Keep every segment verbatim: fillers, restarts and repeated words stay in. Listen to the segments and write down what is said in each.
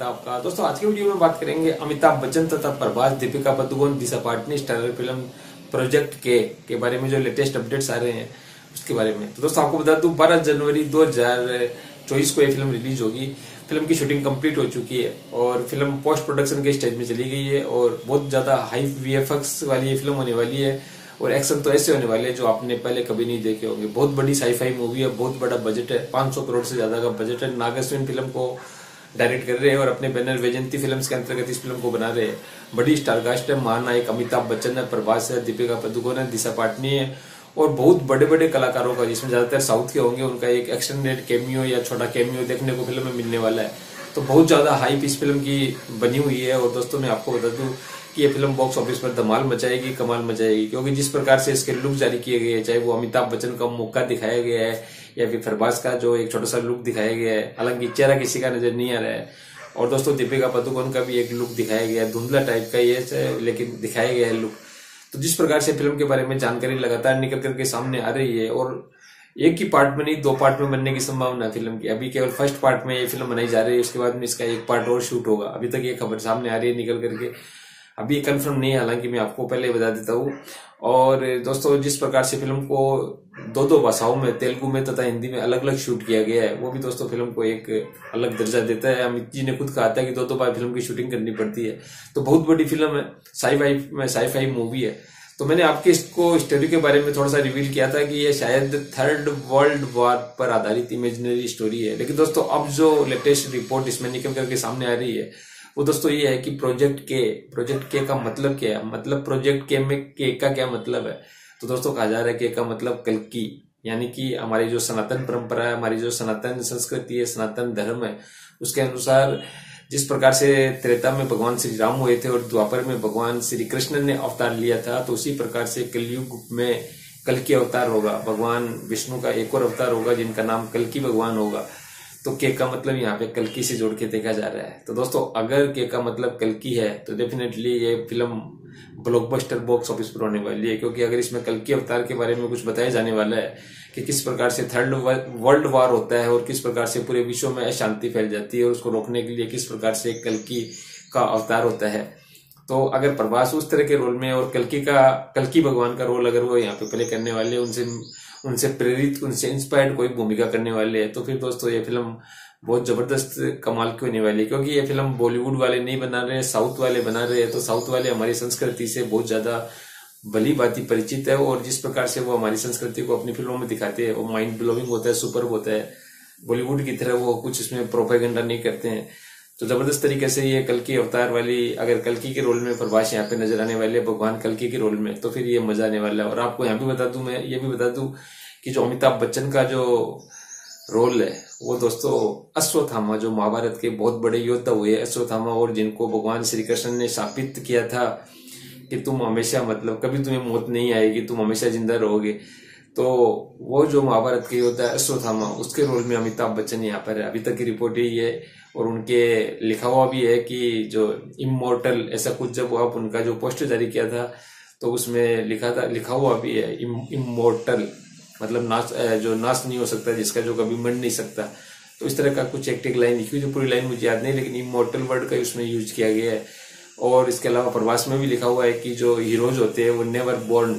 स्वागत है आपका। दोस्तों आज की वीडियो में बात करेंगे अमिताभ बच्चन तथा Prabhas, Deepika Padukone, Disha Patani starrer film project K के बारे में जो लेटेस्ट अपडेट्स आ रहे हैं उसके बारे में। तो दोस्तों आपको बता दूं बारह जनवरी दो हज़ार चौबीस को ये फिल्म रिलीज होगी। फिल्म की शूटिंग कंप्लीट हो चुकी है और फिल्म पोस्ट प्रोडक्शन के स्टेज में चली गई है और बहुत ज्यादा हाई वीएफएक्स वाली ये फिल्म होने वाली है और एक्शन तो ऐसे होने वाले हैं जो आपने पहले कभी नहीं देखे होंगे। बहुत बड़ी साईफाई मूवी है, बहुत बड़ा बजट है, पांच सौ करोड़ से ज्यादा का बजट है। नाग अश्विन फिल्म को डायरेक्ट कर रहे हैं और अपने बैनर वैजयंती फिल्म्स के अंतर्गत इस फिल्म को बना रहे हैं। बड़ी स्टारकास्ट है, महानायक अमिताभ बच्चन है, प्रभास है, दीपिका पादुकोण है, दिशा पाटनी है और बहुत बड़े बड़े कलाकारों का, जिसमें ज्यादातर साउथ के होंगे, उनका एक एक्सटेंडेड कैमियो या छोटा कैमियो देखने को फिल्म में मिलने वाला है। तो बहुत ज्यादा हाइप इस फिल्म की बनी हुई है और दोस्तों मैं आपको बता दूं कि ये फिल्म बॉक्स ऑफिस पर धमाल मचाएगी, कमाल मचाएगी, क्योंकि जिस प्रकार से इसके लुक जारी किए गए हैं, चाहे वो अमिताभ बच्चन का मुक्का दिखाया गया है या फिर प्रभास का जो एक छोटा सा लुक दिखाया गया है, हालांकि चेहरा किसी का नजर नहीं आ रहा है। और दोस्तों दीपिका पादुकोण का भी एक लुक दिखाया गया है, धुंधला टाइप का ये लेकिन दिखाया गया है लुक। तो जिस प्रकार से फिल्म के बारे में जानकारी लगातार निकल करके सामने आ रही है और एक ही पार्ट में नहीं दो पार्ट में बनने की संभावना है फिल्म की। अभी केवल फर्स्ट पार्ट में ये फिल्म बनाई जा रही है, उसके बाद में इसका एक पार्ट और शूट होगा। अभी तक ये खबर सामने आ रही है निकल करके, अभी कंफर्म नहीं है, हालांकि मैं आपको पहले बता देता हूँ। और दोस्तों जिस प्रकार से फिल्म को दो दो भाषाओं में, तेलुगु में तथा हिंदी में अलग अलग शूट किया गया है, वो भी दोस्तों फिल्म को एक अलग दर्जा देता है। अमित जी ने खुद कहा था कि दो दो बार फिल्म की शूटिंग करनी पड़ती है, तो बहुत बड़ी फिल्म है, sci fi sci fi movie है। तो मैंने आपके इसको स्टोरी के बारे में थोड़ा सा रिवील किया था कि ये शायद थर्ड वर्ल्ड वॉर पर आधारित इमेजिनरी स्टोरी है, लेकिन दोस्तों अब जो लेटेस्ट रिपोर्ट इसमें निकल करके सामने आ रही है वो दोस्तों ये है कि प्रोजेक्ट के प्रोजेक्ट के का मतलब क्या है, मतलब प्रोजेक्ट के में के का क्या मतलब है। तो दोस्तों कहा जा रहा है के का मतलब कल्कि, यानी कि हमारी जो सनातन परंपरा है, हमारी जो सनातन संस्कृति है, सनातन धर्म है, उसके अनुसार जिस प्रकार से त्रेता में भगवान श्री राम हुए थे और द्वापर में भगवान श्री कृष्ण ने अवतार लिया था, तो उसी प्रकार से कलयुग में कल्कि अवतार होगा, भगवान विष्णु का एक और अवतार होगा जिनका नाम कल्कि भगवान होगा। तो के का मतलब यहाँ पे कल्कि से जोड़ के देखा जा रहा है। तो दोस्तों अगर के का मतलब कल्कि है तो डेफिनेटली ये फिल्म ब्लॉकबस्टर बॉक्स ऑफिस पर होने वाली है, क्योंकि अगर इसमें कल्कि अवतार के बारे में कुछ बताया जाने वाला है कि किस प्रकार से थर्ड वर्ल्ड वॉर होता है और किस प्रकार से पूरे विश्व में अशांति फैल जाती है और उसको रोकने के लिए किस प्रकार से कल्कि का अवतार होता है, तो अगर प्रभास उस तरह के रोल में और कल्कि का कल्कि भगवान का रोल अगर वो यहाँ पे प्ले करने वाले, उनसे उनसे प्रेरित, उनसे इंस्पायर्ड कोई भूमिका करने वाले हैं, तो फिर दोस्तों ये फिल्म बहुत जबरदस्त कमाल की होने वाली है। क्योंकि ये फिल्म बॉलीवुड वाले नहीं बना रहे हैं, साउथ वाले बना रहे हैं। तो साउथ वाले हमारी संस्कृति से बहुत ज्यादा भली भांति परिचित है और जिस प्रकार से वो हमारी संस्कृति को अपनी फिल्मों में दिखाते हैं वो माइंड ब्लोइंग होता है, सुपर होता है। बॉलीवुड की तरह वो कुछ इसमें प्रोपेगेंडा नहीं करते हैं। तो जबरदस्त तरीके से ये कल्कि अवतार वाली, अगर कल्कि के रोल में प्रभास यहाँ पे नजर आने वाले भगवान कल्कि के रोल में, तो फिर ये मजा आने वाला है। और आपको यहाँ भी बता दूं, मैं ये भी बता दूं कि जो अमिताभ बच्चन का जो रोल है वो दोस्तों अश्वत्थामा, जो महाभारत के बहुत बड़े योद्धा हुए अश्वत्थामा और जिनको भगवान श्री कृष्ण ने शापित किया था कि तुम हमेशा, मतलब कभी तुम्हें मौत नहीं आएगी, तुम हमेशा जिंदा रहोगे, तो वो जो महाभारत के योद्धा अश्वत्थामा, उसके रोल में अमिताभ बच्चन यहाँ पर है। अभी तक की रिपोर्ट यही है और उनके लिखा हुआ भी है कि जो इमोर्टल, ऐसा कुछ जब आप उनका जो पोस्टर जारी किया था तो उसमें लिखा था, लिखा हुआ भी है इमोर्टल, मतलब नाश, जो नाश नहीं हो सकता, जिसका जो कभी मर नहीं सकता। तो इस तरह का कुछ एक एक लाइन लिखी हुई, जो पूरी लाइन मुझे याद नहीं, लेकिन इमोर्टल वर्ड का उसमें यूज किया गया है। और इसके अलावा प्रभास में भी लिखा हुआ है कि जो हीरोज होते हैं वो नेवर बोर्न,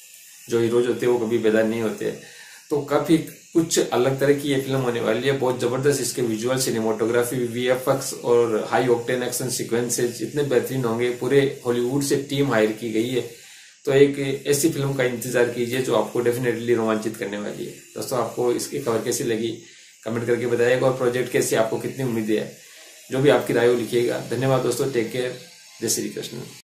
जो हीरोज होते हैं वो कभी पैदा नहीं होते। तो काफी कुछ अलग तरह की ये फिल्म होने वाली है, बहुत जबरदस्त इसके विजुअल, सिनेमाटोग्राफी, वीएफएक्स और हाई ऑक्टेन एक्शन सीक्वेंसेज इतने बेहतरीन होंगे। पूरे हॉलीवुड से टीम हायर की गई है, तो एक ऐसी फिल्म का इंतजार कीजिए जो आपको डेफिनेटली रोमांचित करने वाली है। दोस्तों आपको इसकी खबर कैसी लगी कमेंट करके बताइएगा और प्रोजेक्ट कैसे, आपको कितनी उम्मीदें है, जो भी आपकी राय हो लिखिएगा। धन्यवाद दोस्तों, टेक केयर, जय श्री कृष्ण।